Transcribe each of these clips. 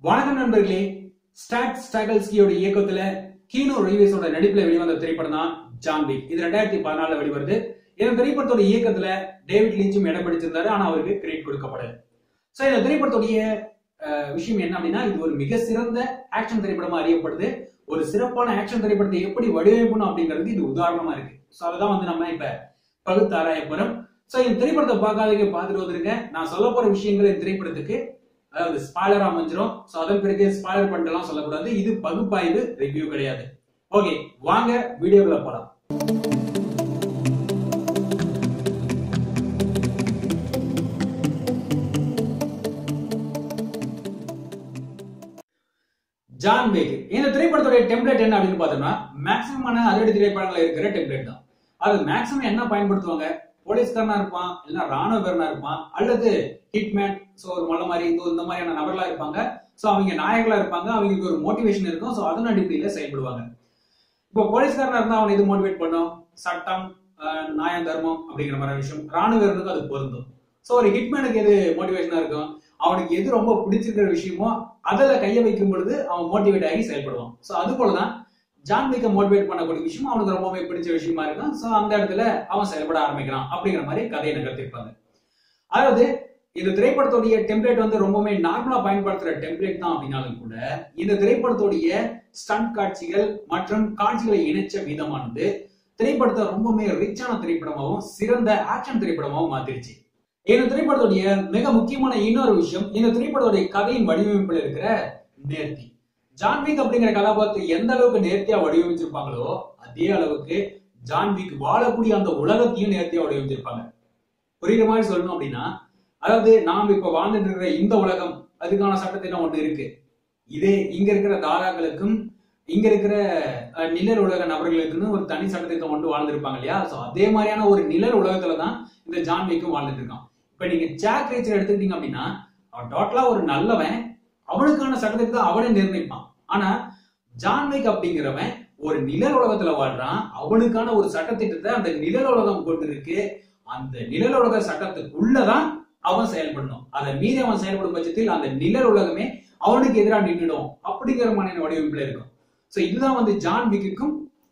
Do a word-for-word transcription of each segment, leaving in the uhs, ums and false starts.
வணக்கம் நண்பர்களே. ஸ்டாட் ஸ்டாகல்ஸ்கியோட இயக்கத்துல கீனோ ரிவீஸோட நடிப்புல வெளிவந்த திரைப்படம் தான் ஜான் விக். இது ரெண்டாயிரத்தி பதினாலுல வெளிவருது. இந்த திரைப்படத்தோட இயக்கத்துல டேவிட் லிஞ்சும் இடம் பிடிச்சிருந்தாரு. ஆனா அவருக்கு கிரெடிட் கொடுக்கப்படல. சோ இந்த திரைப்படத்துடைய விஷயம் என்ன அப்படின்னா, இது ஒரு மிக சிறந்த ஆக்ஷன் திரைப்படமா அறியப்படுது. ஒரு சிறப்பான ஆக்ஷன் திரைப்படத்தை எப்படி வடிவமைக்கணும் அப்படிங்கிறது இது உதாரணமா இருக்கு. சோ அதான் வந்து நம்ம இப்ப பகுத்து ஆராய போறோம். சோ இந்த திரைப்படத்தை பார்க்காதீங்க, பார்த்துட்டு வந்துருங்க. நான் சொல்ல போற விஷயங்கள் இந்த திரைப்படத்துக்கு அதாவது ஸ்பாய்லரா அமைஞ்சிரும். சோ அதன் பிறகு ஸ்பாய்லர் பண்ணலாம் சொல்லக்கூடாது. இது பகுப்பாய்வு, ரிவ்யூ கிடையாது. ஓகே, வாங்க வீடியோக்குள்ள போலாம். ஜான் விக் இந்த திரைப்படத்துடைய டெம்ப்ளேட் என்ன அப்படின்னு பார்த்தோம்னா, மேக்ஸிமமான அதிரடி திரைப்படங்கள் இருக்கிற டெம்ப்ளேட் தான். அது மேக்ஸிமம் என்ன பயன்படுத்துவாங்க, போலீஸ்காரனா இருப்பான், இல்லைன்னா ராணுவ வீரனா இருப்பான், அல்லது ஹிட்மேன், சோ ஒரு மல்ல மாதிரி இந்த மாதிரியான நபர்களா இருப்பாங்க. சோ அவங்க நாயகர்களா இருப்பாங்க, அவங்களுக்கு ஒரு மோட்டிவேஷன் இருக்கும். சோ அதன் அடிப்படையில செயல்படுவாங்க. இப்போ போலீஸ்காரனா இருந்தா அவனை இது மோட்டிவேட் பண்ணும், சட்டம், நியாயம், தர்மம் அப்படிங்கிற மாதிரி விஷயம். ராணுவ வீரனுக்கு அது பொருந்தும். சோ ஒரு ஹிட்மேனுக்கு எது மோட்டிவேஷனா இருக்கும், அவனுக்கு எது ரொம்ப பிடிச்சிருக்கிற விஷயமோ அதுல கைய வைக்கும் பொழுது அவன் மோட்டிவேட் ஆகி செயல்படுவான். சோ அது போலதான் ஜான் விக்க மோட்டிவேட் பண்ணக்கூடிய விஷயம் அவனுக்கு ரொம்பவே பிடிச்ச விஷயமா இருக்கும். சோ அந்த இடத்துல அவன் செயல்பட ஆரம்பிக்கிறான் அப்படிங்கிற மாதிரி கதையை நகர்த்திருப்பாங்க. அதாவது இந்த திரைப்படத்துடைய டெம்ப்ளேட் வந்து ரொம்பவே நார்மலா பயன்படுத்துற டெம்ப்ளேட் தான் அப்படின்னாலும் கூட, இந்த திரைப்படத்துடைய ஸ்டண்ட் காட்சிகள் மற்றும் காட்சிகளை இணைச்ச விதமானது திரைப்படத்தை ரொம்பவே ரிச்சான திரைப்படமாகவும் சிறந்த ஆக்ஷன் திரைப்படமாகவும் மாத்திருச்சு. இந்த திரைப்படத்துடைய மிக முக்கியமான இன்னொரு விஷயம், இந்த திரைப்படத்துடைய கதையின் வடிவமைப்பில் இருக்கிற நேர்த்தி. ஜான் விக் அப்படிங்கிற கதாபாத்திரம் எந்த அளவுக்கு நேர்த்தியா வடிவமைச்சிருப்பாங்களோ அதே அளவுக்கு ஜான் விக் வாழக்கூடிய அந்த உலகத்தையும் நேர்த்தியா வடிவமைச்சிருப்பாங்க. புரியுற மாதிரி சொல்லணும் அப்படின்னா, அதாவது நாம் இப்ப வாழ்ந்துட்டு இருக்கிற இந்த உலகம், அதுக்கான சட்டத்திட்டம் ஒண்ணு இருக்கு. இதே இங்க இருக்கிற தாராக்களுக்கும் இங்க இருக்கிற நிழல் உலக நபர்களுக்குன்னு ஒரு தனி சட்டத்திட்டம் கொண்டு வாழ்ந்துருப்பாங்க இல்லையா? சோ அதே மாதிரியான ஒரு நிழல் உலகத்துலதான் இந்த ஜான் விக்கும் வாழ்ந்துட்டு இருக்கான். இப்ப நீங்க ஜாக் ரீச்சர் எடுத்துக்கிட்டீங்க அப்படின்னா, அவன் டோட்டலா ஒரு நல்லவன், அவனுக்கான சட்டத்தை அவனே நிர்ணயிப்பான். ஆனா ஜான் விக் அப்படிங்கிறவன் ஒரு நிழல் உலகத்துல வாழ்றான், அவனுக்கான ஒரு சட்டத்திட்டத்தை அந்த நிழல் உலகம் கொண்டு இருக்கு. அந்த நிழல் உலக சட்டத்துக்குள்ளதான் அவன் செயல்படணும். அதை மீறி அவன் செயல்படும் பட்சத்தில் அந்த நிழல் உலகமே அவனுக்கு எதிராக நின்றுடும் அப்படிங்கிற மாதிரி வடிவமைப்புல இருக்கும். சோ இதுதான் வந்து ஜான் விக்குக்கும்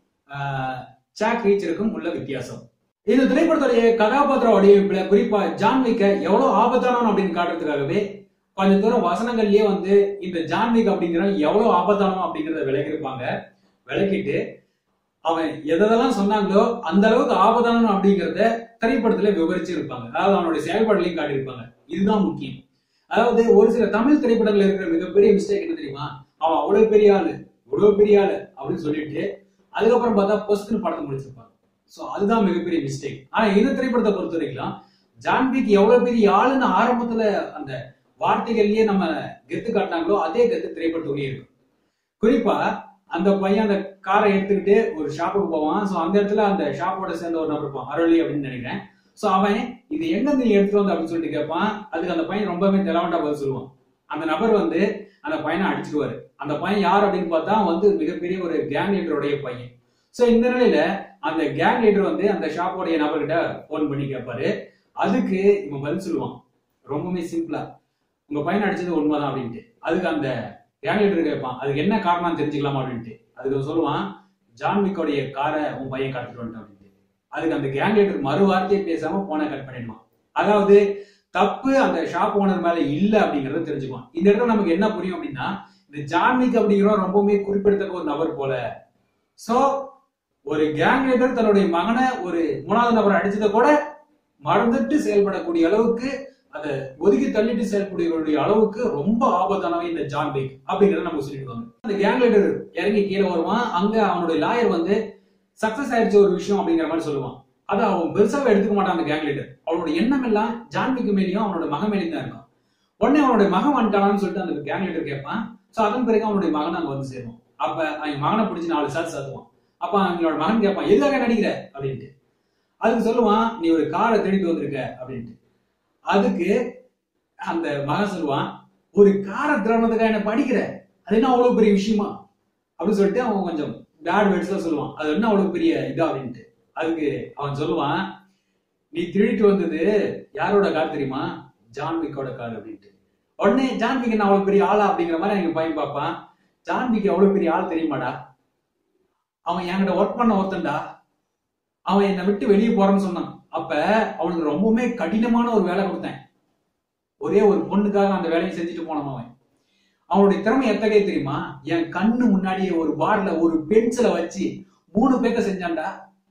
ஜாக் ரீச்சருக்கும் உள்ள வித்தியாசம். இந்த திரைப்படத்துடைய கதாபாத்திர வடிவமைப்புல குறிப்பா ஜான் விக்க எவ்வளவு ஆபத்தானவன் அப்படின்னு காட்டுறதுக்காகவே கொஞ்ச தூரம் வசனங்கள்லயே வந்து இந்த ஜான் விக் அப்படிங்கிற எவ்வளவு ஆபத்தானவன் அப்படிங்கறத விளக்கிருப்பாங்க. விளக்கிட்டு அவன் எதெல்லாம் சொன்னாங்களோ அந்த அளவுக்கு ஆபத்தானவன் அப்படிங்கறத திரைப்படத்துல விவரிச்சு இருப்பாங்க. அதாவது அவனுடைய செயல்பாடுலையும் காட்டியிருப்பாங்க. இதுதான் முக்கியம். அதாவது ஒரு சில தமிழ் திரைப்படங்கள் இருக்கிற மிகப்பெரிய மிஸ்டேக் என்ன தெரியுமா, அவன் அவ்வளவு பெரிய ஆளு, இவ்வளவு பெரிய ஆளு அப்படின்னு சொல்லிட்டு அதுக்கப்புறம் பார்த்தா பொஸ்ட்னு படத்தை முடிச்சிருப்பாங்க. சோ அதுதான் மிகப்பெரிய மிஸ்டேக். ஆனா இந்த திரைப்படத்தை பொறுத்த வரைக்கும் ஜான் விக் எவ்வளவு பெரிய ஆளுன்னு ஆரம்பத்துல அந்த வார்த்தைகள்லயே நம்ம கெத்து காட்டினாங்களோ அதே கெத்து திரைப்படத்துலயே இருக்கும். குறிப்பா அந்த பையன் அந்த காரை எடுத்துக்கிட்டு ஒரு ஷாப்புக்கு போவான். சோ அந்த இடத்துல அந்த ஷாப்போட சேர்ந்த ஒரு நபர் இருப்பான், அருளி அப்படின்னு நினைக்கிறேன். சோ அவன் இது எங்க இருந்து எடுத்துட்டு வந்து அப்படின்னு சொல்லிட்டு கேட்பான். அதுக்கு அந்த பையன் ரொம்பவே தெலவண்டா பதில் சொல்லுவான். அந்த நபர் வந்து அந்த பையனை அடிச்சிருவாரு. அந்த பையன் யார் அப்படின்னு பார்த்தா வந்து மிகப்பெரிய ஒரு கேங் லீடருடைய பையன். சோ இந்த நிலையில அந்த கேங் லீடர் வந்து அந்த ஷாப்போடைய நபர்கிட்ட போன் பண்ணி கேட்பாரு. அதுக்கு இவன் பதில் சொல்லுவான் ரொம்பவே சிம்பிளா, உங்க பையனை அடிச்சது உண்மைதான் அப்படின்ட்டு. அதுக்கு அந்த கேங் லீடர் கேட்பான், அதுக்கு என்ன காரணம் தெரிஞ்சுக்கலாமா அப்படின்ட்டு. அதுக்கு சொல்லுவான், ஜான் விக்கோடைய காரை உன் பையன் கடத்திட்டு வந்துட்டான் அப்படின்ட்டு. அதுக்கு அந்த கேங் லீடர் மறு வார்த்தையை பேசாம போனை கட் பண்ணிடுவான். அதாவது தப்பு அந்த ஷாப் ஓனர் மேல இல்ல அப்படிங்கறத தெரிஞ்சுக்குவான். இந்த இடத்துல நமக்கு என்ன புரியும் அப்படின்னா, இந்த ஜான் விக் அப்படிங்கிற ரொம்பவுமே குறிப்பிடத்தக்க ஒரு நபர் போல. சோ ஒரு கேங் லீடர் தன்னுடைய மகனை ஒரு மூணாவது நபரை அடிச்சதை கூட மறந்துட்டு செயல்படக்கூடிய அளவுக்கு, அதை ஒதுக்கி தள்ளிட்டு செயல்படக்கூடிய அளவுக்கு ரொம்ப ஆபத்தானவை இந்த ஜான் விக் அப்படிங்கறத நம்ம சொல்லிடுவாங்க. அந்த கேங் லீடர் இறங்கி கீழே வருவான். அங்க அவனுடைய லாயர் வந்து சக்சஸ் ஆயிடுச்சு ஒரு விஷயம் அப்படிங்கிற மாதிரி சொல்லுவான். அதை அவன் பெருசாவே எடுத்துக்க மாட்டான் அந்த கேங் லீடர். அவனோட எண்ணம் எல்லாம் ஜான் விக் மேலேயும் அவனோட மகன் மேலேயும் தான் இருக்கும். உடனே அவனுடைய மகன் வந்துட்டானான்னு சொல்லிட்டு அந்த கேங் லீடர் கேட்பான். சோ அதன் பிறகு அவனுடைய மகன் அங்க வந்து சேருவான். அப்ப அவன் மகனை பிடிச்சி நாலு சாத்து சாத்துவான். அப்ப அவங்களோட மகன் கேட்பான், எதுக்காக நடிக்கிற அப்படின்ட்டு. அதுக்கு சொல்லுவான், நீ ஒரு காரை தேடிட்டு வந்திருக்க அப்படின்ட்டு. அதுக்கு அந்த மகன் சொல்லுவான், ஒரு காரை திறனதுக்காக என்ன படிக்கிற, அது என்ன அவ்வளவு பெரிய விஷயமா அப்படின்னு சொல்லிட்டு அவன் கொஞ்சம் பேட் வேர்ட்ஸ்ல சொல்லுவான், அது என்ன அவ்வளவு பெரிய இதா அப்படின்ட்டு. அதுக்கு அவன் சொல்லுவான், நீ திருடிட்டு வந்தது யாரோட கார் தெரியுமா, ஜான் விக்கோட கார் அப்படின்ட்டு. உடனே ஜான்விக் என்ன அவ்வளவு பெரிய ஆளா அப்படிங்கிற மாதிரி அவங்க பையன் பார்ப்பான். ஜான்விக் எவ்வளவு பெரிய ஆள் தெரியுமாடா, அவன் என்கிட்ட ஒர்க் பண்ண ஒருத்தன்டா, அவன் என்னை விட்டு வெளியே போறேன்னு சொன்னான். அப்ப அவனுக்கு ரொம்பவுமே கடினமான ஒரு வேலை கொடுத்தேன், ஒரே ஒரு பொண்ணுக்காக அந்த வேலையை செஞ்சுட்டு போனான். அவன் அவனுடைய திறமை எத்தகைய தெரியுமா, என் கண்ணு முன்னாடியே ஒரு பார்ல ஒரு பென்சிலை வச்சு மூணு பேக்க செஞ்சான்டா.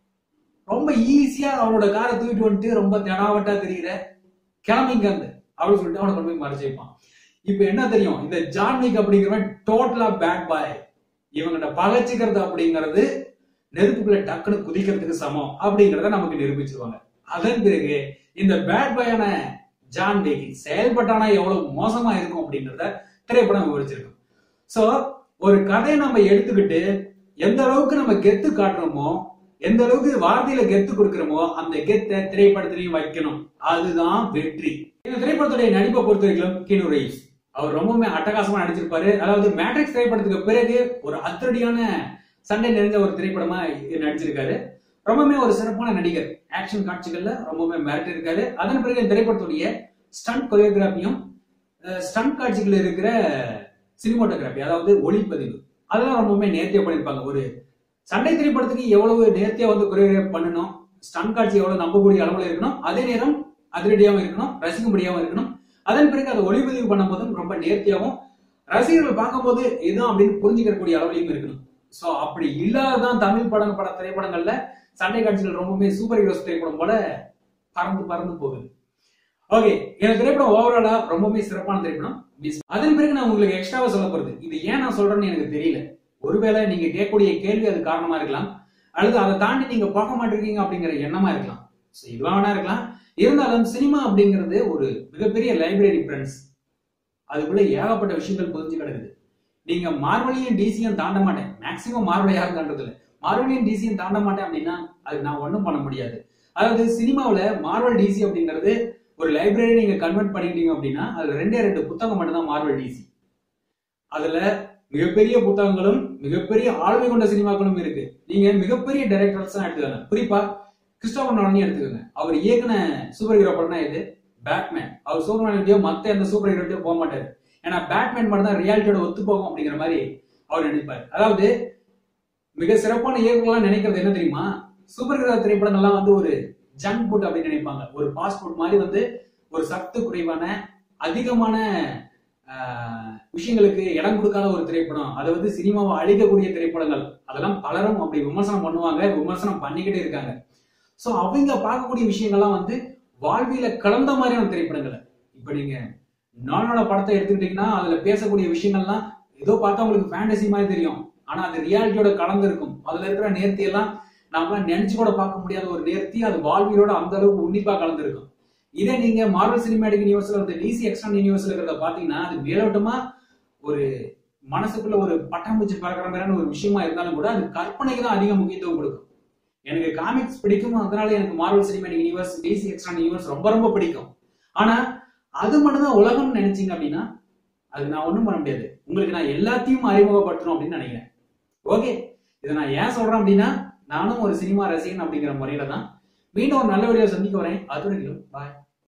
ரொம்ப ஈஸியா அவனோட காரை தூக்கிட்டு வந்துட்டு ரொம்ப தெனாவட்டா தெரியுற கிளம்பிங்க அந்த அப்படின்னு சொல்லிட்டு அவனை கொண்டு போய் மறைச்சு வைப்பான். இப்ப என்ன தெரியும், இந்த ஜான்விக் அப்படிங்கிறவன் டோட்டலா பேட் பாய். இவங்கிட்ட பகைச்சுக்கிறது அப்படிங்கிறது நெருப்புக்குள்ள டக்குன்னு குதிக்கிறதுக்கு சமம் அப்படிங்கறத நமக்கு நிரூபிச்சிருவாங்க. அதன் பிறகு இந்த பேட் பாயான ஜான்விக் செயல்பட்டானா எவ்வளவு மோசமா இருக்கும் அப்படிங்கறத திரைப்படம் விவரிச்சிருக்கும். சோ ஒரு கதையை நம்ம எடுத்துக்கிட்டு எந்த அளவுக்கு நம்ம கெத்து காட்டுறோமோ, எந்த அளவுக்கு வார்த்தையில கெத்து கொடுக்கிறோமோ, அந்த கெத்தை திரைப்படத்திலையும் வைக்கணும். அதுதான் வெற்றி. இந்த திரைப்படத்துடைய நடிப்பை பொறுத்த வரைக்கும் கீனு ரீவ்ஸ் அவர் ரொம்பவுமே அட்டகாசமா நடிச்சிருப்பாரு. அதாவது மேட்ரிக்ஸ் திரைப்படத்துக்கு பிறகு ஒரு அதிரடியான சண்டை நிறைந்த ஒரு திரைப்படமா நடிச்சிருக்காரு. ரொம்பவுமே ஒரு சிறப்பான நடிகர். ஆக்ஷன் காட்சிகள்ல ரொம்பவுமே மிரட்டி இருக்காரு. அதன் பிறகு இந்த திரைப்படத்துடைய ஸ்டண்ட் கொரியோகிராபியும் ஸ்டண்ட் காட்சிகள் இருக்கிற சினிமோட்டோகிராபி, அதாவது ஒளிப்பதிவு, அதெல்லாம் ரொம்பவுமே நேர்த்தியா பண்ணிருப்பாங்க. ஒரு சண்டை திரைப்படத்துக்கு எவ்வளவு நேர்த்தியா வந்து கொரியோகிராஃப் பண்ணணும், ஸ்டண்ட் காட்சி எவ்வளவு நம்பக்கூடிய அளவுல இருக்கணும், அதே நேரம் அதிரடியாகவும் இருக்கணும், ரசிக்கும்படியாகவும் இருக்கணும். அதன் பிறகு அதை ஒளிப்பதிவு பண்ணும் போதும் ரொம்ப நேர்த்தியாகவும் ரசிகர்கள் பார்க்கும் போது இதுதான் அப்படின்னு புரிஞ்சுக்கக்கூடிய அளவுலையும் இருக்கணும். சோ அப்படி இல்லாததான் தமிழ் படம் பட திரைப்படங்கள்ல சண்டை காட்சிகள் ரொம்பவுமே சூப்பர் ஹீரோஸ் திரைப்படம் போல பறந்து பறந்து போகுது. ஓகே, இந்த திரைப்படம் ஓவராலா ரொம்பவுமே சிறப்பான திரைப்படம். அதன் பிறகு நான் உங்களுக்கு எக்ஸ்ட்ராவா சொல்ல போறது, இது ஏன் நான் சொல்றேன்னு எனக்கு தெரியல. ஒருவேளை நீங்க கேட்கக்கூடிய கேள்வி அது காரணமா இருக்கலாம், அல்லது அதை தாண்டி நீங்க பார்க்க மாட்டிருக்கீங்க அப்படிங்கிற எண்ணமா இருக்கலாம். இதுவா வேணா இருக்கலாம். இருந்தாலும் சினிமா அப்படிங்கிறது ஒரு மிகப்பெரிய லைப்ரரி ஃப்ரெண்ட்ஸ். அதுக்குள்ள ஏகப்பட்ட விஷயங்கள் புரிஞ்சு கிடக்குது. நீங்க மார்வலையும் டிசியும் தாண்ட மாட்டேன், மேக்சிமம் மார்வலை யாரும் தாண்டது இல்லை, மார்வலையும் டிசியும் தாண்ட மாட்டேன் அப்படின்னா அது நான் ஒன்றும் பண்ண முடியாது. அதாவது சினிமாவில் மார்வல் டிசி அப்படிங்கிறது ஒரு லைப்ரரி நீங்க கன்வெர்ட் பண்ணிட்டீங்க அப்படின்னா அதுல ரெண்டே ரெண்டு புத்தகம் மட்டும்தான் மார்வல் டிசி. அதுல மிகப்பெரிய புத்தகங்களும் மிகப்பெரிய ஆளுமை கொண்ட சினிமாக்களும் இருக்கு. நீங்க மிகப்பெரிய டைரக்டர்ஸ் தான் எடுத்துக்கோங்க. குறிப்பா கிறிஸ்டோபர் நோலனையும் எடுத்துக்கோங்க. அவர் இயக்குன சூப்பர் ஹீரோ படம் தான் இது பேட்மேன். அவர் சூப்பர்மேன் மத்த எந்த சூப்பர் ஹீரோட்டையோ போக மாட்டாரு. ஏன்னா பேட்மேன் மட்டும் தான் ரியாலிட்டியோட ஒத்து போகும் அப்படிங்கிற மாதிரி அவர் நினைப்பாரு. அதாவது மிக சிறப்பான இயக்குனர்கள்லாம் நினைக்கிறது என்ன தெரியுமா, சூப்பர் ஹீரோ திரைப்படங்கள்லாம் வந்து ஒரு ஜங்க் ஃபுட் அப்படின்னு நினைப்பாங்க. ஒரு ஃபாஸ்ட் ஃபுட் மாதிரி வந்து ஒரு சத்து குறைவான அதிகமான விஷயங்களுக்கு இடம் கொடுக்காத ஒரு திரைப்படம், அதை வந்து சினிமாவை அழிக்கக்கூடிய திரைப்படங்கள், அதெல்லாம் பலரும் அப்படி விமர்சனம் பண்ணுவாங்க, விமர்சனம் பண்ணிக்கிட்டே இருக்காங்க. சோ அவங்க பார்க்கக்கூடிய விஷயங்கள்லாம் வந்து வாழ்வியல கலந்த மாதிரியான திரைப்படங்கள். இப்ப நீங்க நானோட படத்தை எடுத்துக்கிட்டீங்கன்னா அதுல பேசக்கூடிய விஷயங்கள்லாம் ஏதோ பார்த்தா உங்களுக்கு ஃபேண்டசி மாதிரி தெரியும், ஆனா அது ரியாலிட்டியோட கலந்து இருக்கும். அதுல இருக்கிற நேர்த்தி எல்லாம் நாம நினைச்சு கூட பார்க்க முடியாத ஒரு நேர்த்தி, அது வாழ்வியலோட அந்த அளவுக்கு உன்னிப்பா கலந்து இருக்கும். இதே நீங்க மார்வல் சினிமேட்டிக் யூனிவர்ஸ்ல வந்து டிசி எக்ஸ்டர்னல் யூனிவர்ஸ்ல இருக்கிறத பாத்தீங்கன்னா அது மேலோட்டமா ஒரு மனசுக்குள்ள ஒரு பட்டாம்பூச்சி பறக்கிற மாதிரியான ஒரு விஷயமா இருந்தாலும் கூட அது கற்பனைக்கு தான் அதிக முக்கியத்துவம் கொடுக்கும். எனக்கு காமிக்ஸ் பிடிக்கும், அதனால எனக்கு Marvel cinematic universe DC external universe ரொம்ப ரொம்ப பிடிக்கும். ஆனா அது மட்டும் தான் உலகம்னு நினைச்சீங்க அப்படின்னா அது நான் ஒண்ணும் பண்ண முடியாது. உங்களுக்கு நான் எல்லாத்தையும் அறிமுகப்படுத்தணும் அப்படின்னு நினைக்கிறேன். ஓகே, இதை நான் ஏன் சொல்றேன் அப்படின்னா நானும் ஒரு சினிமா ரசிகன் அப்படிங்கிற முறையில தான். மீண்டும் ஒரு நல்ல வீடியோ சந்திக்க வரேன். அது வரைக்கும் பாய்.